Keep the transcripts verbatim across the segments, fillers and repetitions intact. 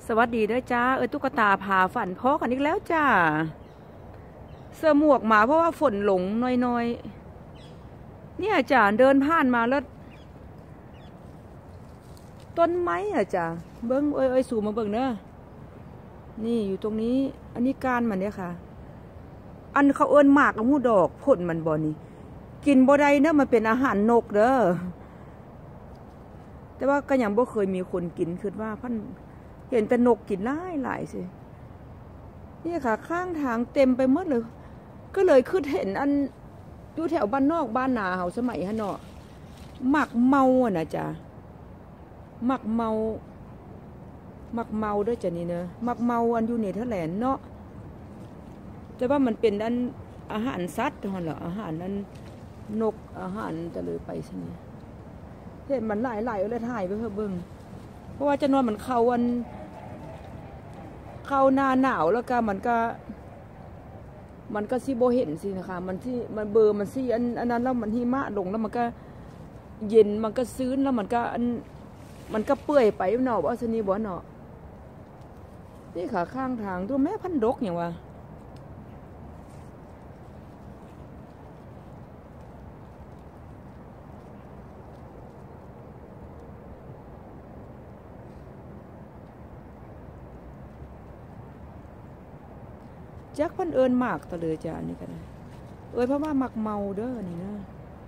สวัสดีด้วยจ้าเออตุ๊กตาพาฝันพ่อกันอีกแล้วจ้าเสื้อหมวกมาเพราะว่าฝนหลงน้อยๆเนี่ยจ้าเดินผ่านมาแล้วต้นไม้อะจ้าเบิ้งเอ้ยเอ้ยสูงมาเบิ้งเนอะนี่อยู่ตรงนี้อันนี้การมันเนี่ยค่ะอันเขาเอิ้นหมากละหูดอกผลมันบ่นี่กินบ่ได้เนอะมันเป็นอาหารนกเด้อแต่ว่าก็ยังบ่เคยมีคนกินคือว่าพันเห็นแต่นกกินหลายหลายสินี่ค่ะข้างทางเต็มไปหมดเลยก็เลยคือเห็นอันอยู่แถวบ้านนอกบ้านนาเฮาสมัยฮะเนาะหมักเมาอ่ะนะจ๊ะหมักเมาหมักเมาด้วยจ้ะนี่เนอะหมักเมาอันอยู่เนเธอร์แลนด์เนาะแต่ว่ามันเป็นอันอาหารสัตว์เหรออาหารนั้นนกอาหารจะเลยไปใช่ไหมเห็นมันหลายหลายเลยถ่ายไปเพื่อเบิ่งเพราะว่าจะนอนมันเข้าวันเข้าหน้าหนาวแล้วก็มันก็มันก็ซีโบเห็นสินะคะมันที่มันเบอร์มันซีอันอันนั้นแล้วมันหิมะลงแล้วมันก็เย็นมันก็ชื้นแล้วมันก็อันมันก็เปื่อยไปเนาะว่าสนีบ่เนาะนี่ค่ะข้างทางตัวแม่พันดกอย่างวะจักพันเอิญหมากตะเลยจ้านี่กันนะเอ้ยเพราะว่าหมักเมาเด้อนี่นะ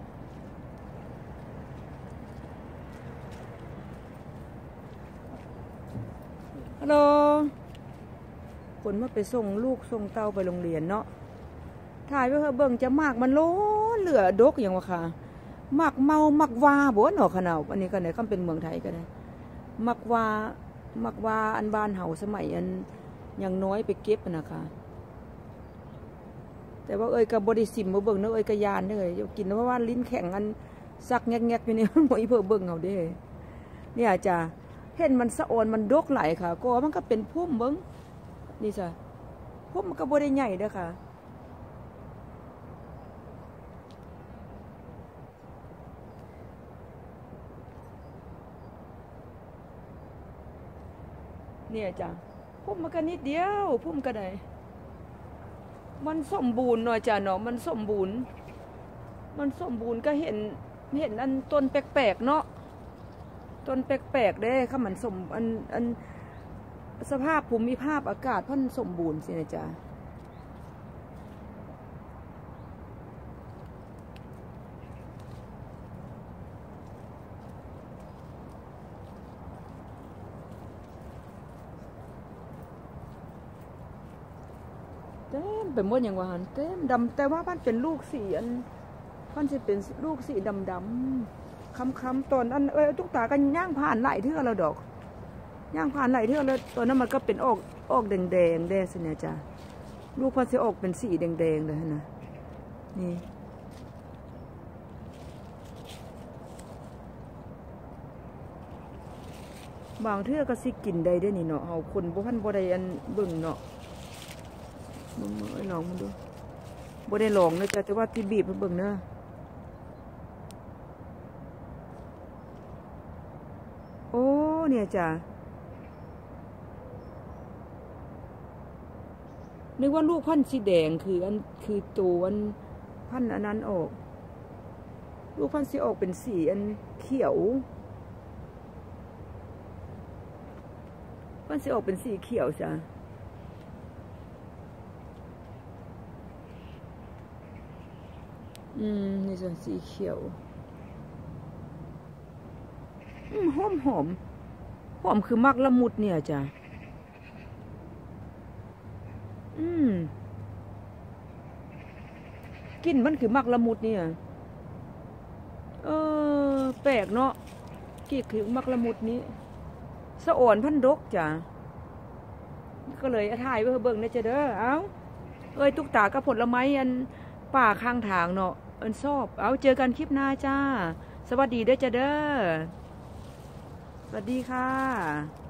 ฮัลโหลคนมาไปส่งลูกส่งเต้าไปโรงเรียนเนาะถ่ายไปเถอะเบิ่งจะหมากมันโลเหลือดกอย่างวะค่ะหมักเมาหมักวาบ่เนาะขนาดอันนี้กันไหนก็เป็นเมืองไทยกันนะหมักวาหมักวาอันบ้านเฮาสมัยอันยังน้อยไปเก็บนะคะแต่ว่าเอ้ยกับบริสิมมาเบิ่งเนอะเอ้ยกระยานเด้ออยากกินเพราะว่าลิ้นแข็งอันซักแงกๆอยู่นี่มันบ่อีเพิ่มเบิ่งเอาเด้เนี่ยจ้ะเห็นมันสะออนมันดกไหลค่ะก็มันก็เป็นพุ่มเบิ่งนี่จ้ะพุ่มมันก็บ่ได้ใหญ่เด้อค่ะเนี่ยจ้ะพุ่มมันก็นิดเดียวพุ่มก็ได้มันสมบูรณ์หน่อยจ้ะเนาะมันสมบูรณ์มันสมบูรณ์ก็เห็นเห็นอันต้นแปลกๆเนาะต้นแปลกๆเด้ค่ะมันสมอันอันสภาพภูมิภาพอากาศพันสมบูรณ์สินะจ๊ะเต็มไปหมดอย่างว่าเต็มดำแต่ว่ามันเป็นลูกสีอันมันจะเป็นลูกสีดำดำคำคำตอนอันเอ้ยตุ๊กตากันย่างผ่านไหลเท่าเราดอกย่างผ่านไหลเท่าเราตอนนั้นมันก็เป็นออกออกแดงแดงแดงสิเนี่ยจ้ะลูกพันจะออกเป็นสีแดงแดงเลยนะนี่บางเท่าก็สิกินได้ด้วยนี่เนาะเอาคนบ่พันบ่ได้อันเบิ่งเนาะมึงไอ้ลองมันดูบ่ได้ลองนะจ๊ะแต่ว่าที่บีบมันเบิ่งเนอะโอ้เนี่ยจ้ะนึกว่าลูกพันธุ์สีแดงคืออันคือตัวอันพันธุ์อันนั้นออกลูกพันธุ์สีออกเป็นสีอันเขียวพันธุ์สีออกเป็นสีเขียวจ้ะอืมนี่ส่วนสีเขียวอืมหอมหอมหอมคือมักละมุดเนี่ยจ้ะอืมกลิ่นมันคือมักละมุดเนี่ยเออแปลกเนาะกลิ่นคือมักละมุดนี้สะอ่อนพันดกจ้ะก็เลยถ่ายไว้เบิ่งนะจ๊ะเด้อเอ้าเอ้ยตุ๊กตากับผลไม้อันป่าข้างทางเนาะอันชอบเอาเจอกันคลิปหน้าจ้าสวัสดีเด้อจ้าเด้อสวัสดีค่ะ